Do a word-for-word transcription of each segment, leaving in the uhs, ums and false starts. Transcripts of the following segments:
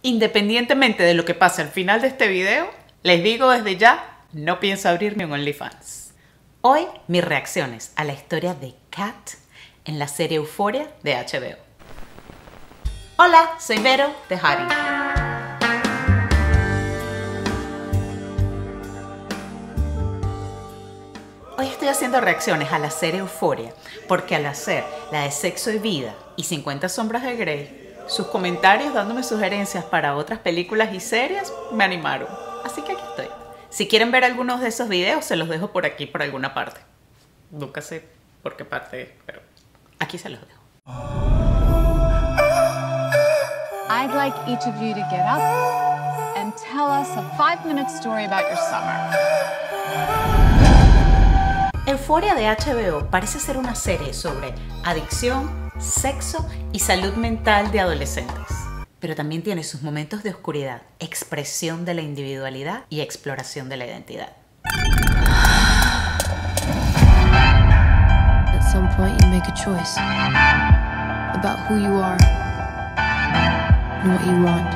Independientemente de lo que pase al final de este video, les digo desde ya, no pienso abrir ni un OnlyFans. Hoy, mis reacciones a la historia de Kat en la serie Euphoria de H B O. Hola, soy Vero de Harry. Hoy estoy haciendo reacciones a la serie Euphoria porque al hacer la de Sexo y Vida y cincuenta sombras de Grey, sus comentarios dándome sugerencias para otras películas y series me animaron. Así que aquí estoy. Si quieren ver algunos de esos videos, se los dejo por aquí, por alguna parte. Nunca sé por qué parte, pero aquí se los dejo. I'd like each of you to get up and tell us a five-minute story about your summer. Euphoria de H B O parece ser una serie sobre adicción, sexo y salud mental de adolescentes. Pero también tiene sus momentos de oscuridad, expresión de la individualidad y exploración de la identidad. At some point you make a choice about who you are and what you want.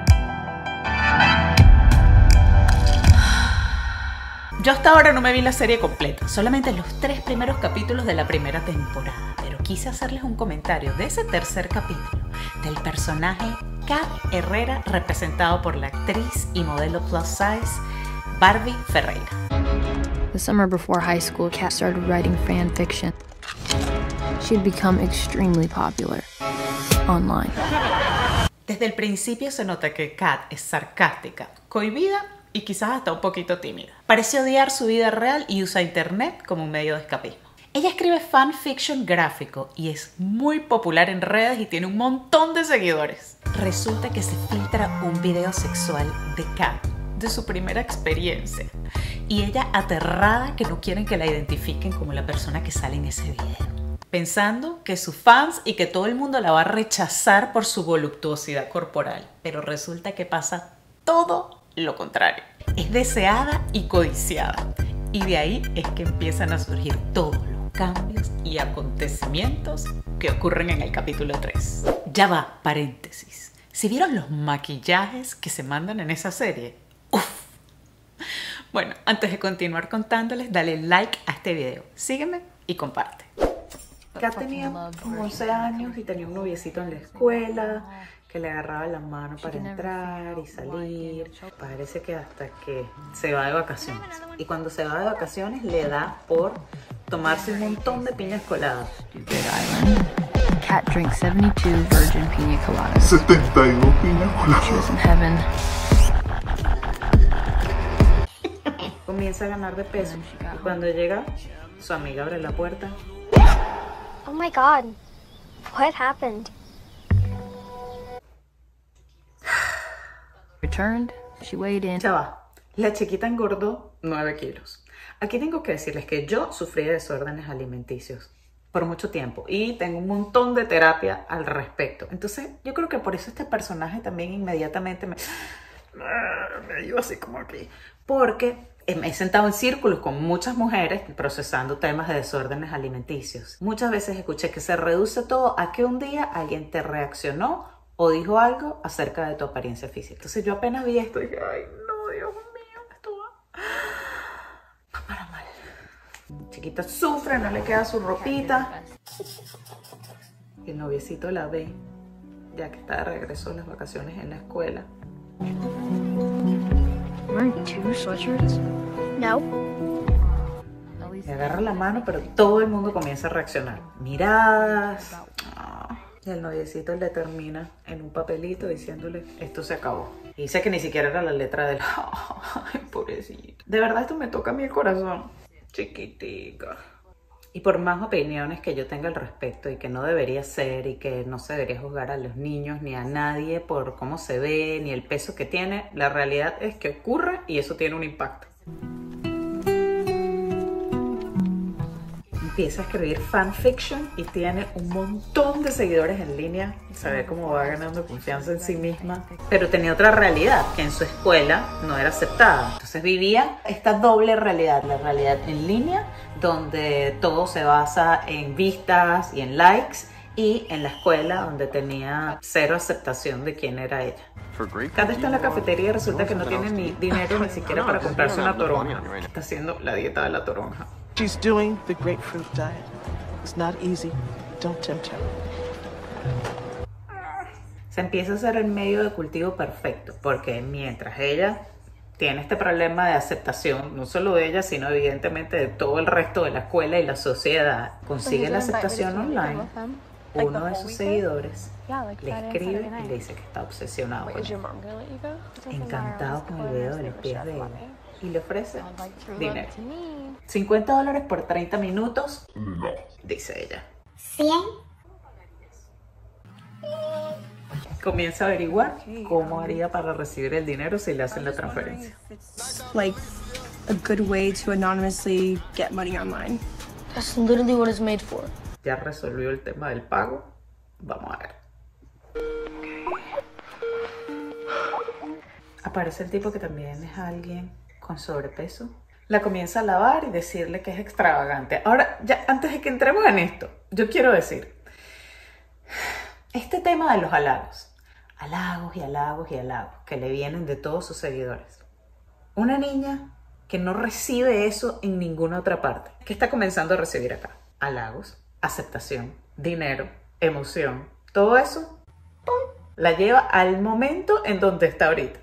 Yo hasta ahora no me vi la serie completa, solamente los tres primeros capítulos de la primera temporada, pero quise hacerles un comentario de ese tercer capítulo, del personaje Kat Herrera, representado por la actriz y modelo plus size Barbie Ferreira. The summer before high school, Kat started writing fan fiction. She'd become extremely popular online. Desde el principio se nota que Kat es sarcástica, cohibida y quizás hasta un poquito tímida. Parece odiar su vida real y usa internet como un medio de escapismo. Ella escribe fanfiction gráfico y es muy popular en redes y tiene un montón de seguidores. Resulta que se filtra un video sexual de Kat, de su primera experiencia. Y ella aterrada que no quieren que la identifiquen como la persona que sale en ese video. Pensando que sus fans y que todo el mundo la va a rechazar por su voluptuosidad corporal. Pero resulta que pasa todo lo contrario. Es deseada y codiciada. Y de ahí es que empiezan a surgir todos los cambios y acontecimientos que ocurren en el capítulo tres. Ya va, paréntesis. ¿Si vieron los maquillajes que se mandan en esa serie? ¡Uf! Bueno, antes de continuar contándoles, dale like a este video, sígueme y comparte. Kat tenía como once años y tenía un noviecito en la escuela que le agarraba la mano para entrar y salir. Parece que hasta que se va de vacaciones. Y cuando se va de vacaciones le da por tomarse un montón de piñas coladas. Kat drank seventy-two virgin pina coladas. setenta y dos piñas coladas. She was in heaven. Comienza a ganar de peso y cuando llega, su amiga abre la puerta. Oh my God, what happened? Returned, she weighed in. Chava, la chiquita engordó nueve kilos. Aquí tengo que decirles que yo sufrí de desórdenes alimenticios por mucho tiempo y tengo un montón de terapia al respecto. Entonces yo creo que por eso este personaje también inmediatamente me, me dio así como aquí. Porque me he sentado en círculos con muchas mujeres procesando temas de desórdenes alimenticios. Muchas veces escuché que se reduce todo a que un día alguien te reaccionó o dijo algo acerca de tu apariencia física. Entonces yo apenas vi esto y dije, ay no, Dios mío, esto va, va para mal. Chiquita sufre, no le queda su ropita. El noviecito la ve, ya que está de regreso de las vacaciones en la escuela. Wearing two sweatshirts? No. Le agarra la mano, pero todo el mundo comienza a reaccionar. Miradas. Ah, y el noviecito le termina en un papelito diciéndole, esto se acabó. Y dice que ni siquiera era la letra del... Ay, pobrecito. De verdad esto me toca a mí el corazón. Chiquitica. Y por más opiniones que yo tenga al respecto y que no debería ser y que no se debería juzgar a los niños ni a nadie por cómo se ve ni el peso que tiene, la realidad es que ocurre y eso tiene un impacto. Empieza a escribir fanfiction y tiene un montón de seguidores en línea. Se ve cómo va ganando confianza en sí misma. Pero tenía otra realidad, que en su escuela no era aceptada. Entonces vivía esta doble realidad, la realidad en línea, donde todo se basa en vistas y en likes, y en la escuela donde tenía cero aceptación de quién era ella. Kat está en la cafetería y resulta que no tiene ni dinero ni siquiera para comprarse una toronja. Está haciendo la dieta de la toronja. She's doing the grapefruit diet. It's not easy. Don't tempt her. Se empieza a hacer el medio de cultivo perfecto, porque mientras ella tiene este problema de aceptación, no solo de ella, sino evidentemente de todo el resto de la escuela y la sociedad, consigue la aceptación online. Uno de sus seguidores le escribe y le dice que está obsesionado con ella, encantado con el video de los pies de ella, y le ofrece dinero. cincuenta dólares por treinta minutos, no, dice ella. cien. Comienza a averiguar cómo haría para recibir el dinero si le hacen la transferencia. Like a good way to anonymously get money online. That's literally what it's made for. Ya resolvió el tema del pago. Vamos a ver. Aparece el tipo que también es alguien con sobrepeso. La comienza a lavar y decirle que es extravagante. Ahora, ya antes de que entremos en esto, yo quiero decir, este tema de los halagos, halagos y halagos y halagos que le vienen de todos sus seguidores. Una niña que no recibe eso en ninguna otra parte, que está comenzando a recibir acá. Halagos, aceptación, dinero, emoción, todo eso, ¡pum!, la lleva al momento en donde está ahorita.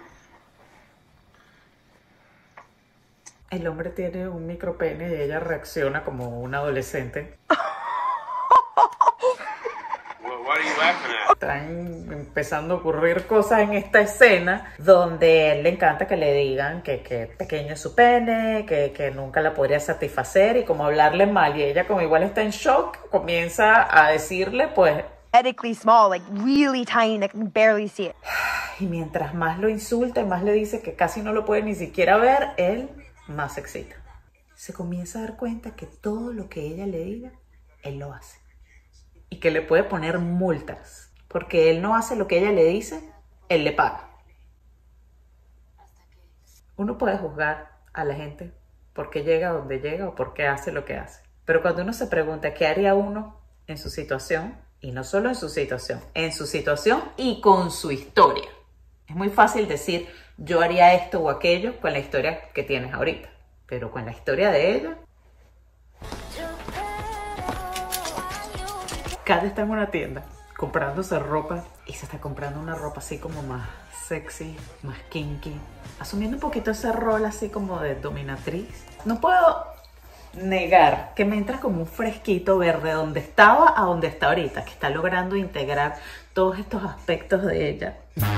El hombre tiene un micropene y ella reacciona como un adolescente. Están empezando a ocurrir cosas en esta escena donde a él le encanta que le digan que, que pequeño es su pene, que, que nunca la podría satisfacer, y como hablarle mal, y ella como igual está en shock, comienza a decirle pues Medically small, like really tiny, that can barely see it. Y mientras más lo insulta y más le dice que casi no lo puede ni siquiera ver, él más se excita. Se comienza a dar cuenta que todo lo que ella le diga, él lo hace. Y que le puede poner multas, porque él no hace lo que ella le dice, él le paga. Uno puede juzgar a la gente por qué llega a donde llega o por qué hace lo que hace. Pero cuando uno se pregunta qué haría uno en su situación, y no solo en su situación, en su situación y con su historia. Es muy fácil decir, yo haría esto o aquello con la historia que tienes ahorita, pero con la historia de ella. Kat está en una tienda comprándose ropa y se está comprando una ropa así como más sexy, más kinky, asumiendo un poquito ese rol así como de dominatriz. No puedo negar que me entra como un fresquito ver de donde estaba a donde está ahorita, que está logrando integrar todos estos aspectos de ella.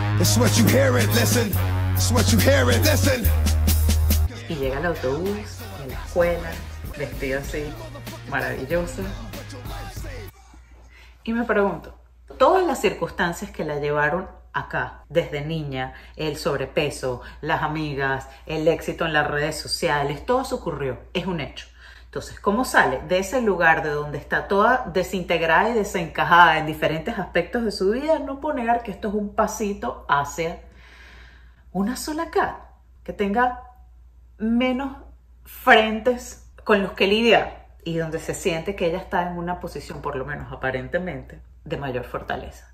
Y llega al autobús, en la escuela, vestida así, maravillosa. Y me pregunto, todas las circunstancias que la llevaron acá, desde niña, el sobrepeso, las amigas, el éxito en las redes sociales, todo eso ocurrió, es un hecho. Entonces, ¿cómo sale de ese lugar de donde está toda desintegrada y desencajada en diferentes aspectos de su vida? No puedo negar que esto es un pasito hacia una sola Kat, que tenga menos frentes con los que lidiar y donde se siente que ella está en una posición, por lo menos aparentemente, de mayor fortaleza.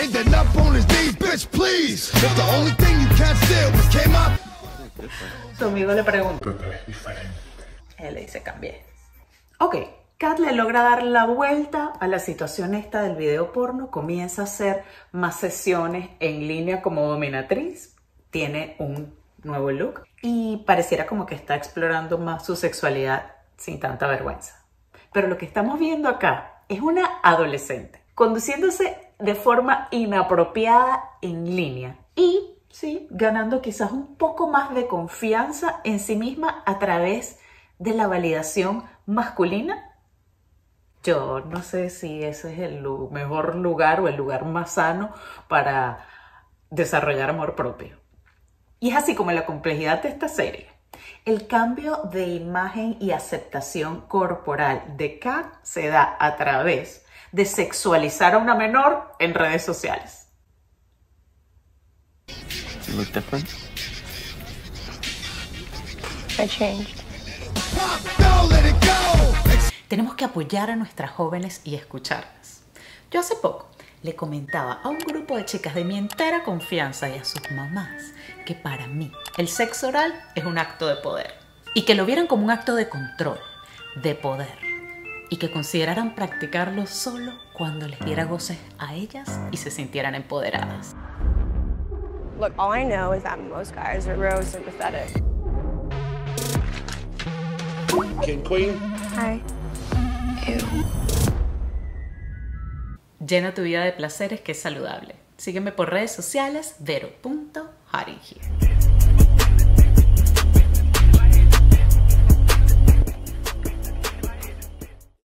Su amigo le pregunta. Él le dice, cambié. Ok, Kat le logra dar la vuelta a la situación esta del video porno, comienza a hacer más sesiones en línea como dominatriz, tiene un nuevo look y pareciera como que está explorando más su sexualidad sin tanta vergüenza. Pero lo que estamos viendo acá es una adolescente conduciéndose de forma inapropiada en línea y, sí, ganando quizás un poco más de confianza en sí misma a través de la validación masculina. Yo no sé si ese es el mejor lugar o el lugar más sano para desarrollar amor propio. Y es así como la complejidad de esta serie. El cambio de imagen y aceptación corporal de Kat se da a través de sexualizar a una menor en redes sociales. You look different. I changed. Tenemos que apoyar a nuestras jóvenes y escucharlas. Yo hace poco le comentaba a un grupo de chicas de mi entera confianza y a sus mamás que para mí el sexo oral es un acto de poder y que lo vieran como un acto de control, de poder, y que consideraran practicarlo solo cuando les diera goces a ellas y se sintieran empoderadas. Look, all I know is that most guys are real sympathetic. King Queen. Hi. Ew. Llena tu vida de placeres que es saludable. Sígueme por redes sociales, vero punto haringier.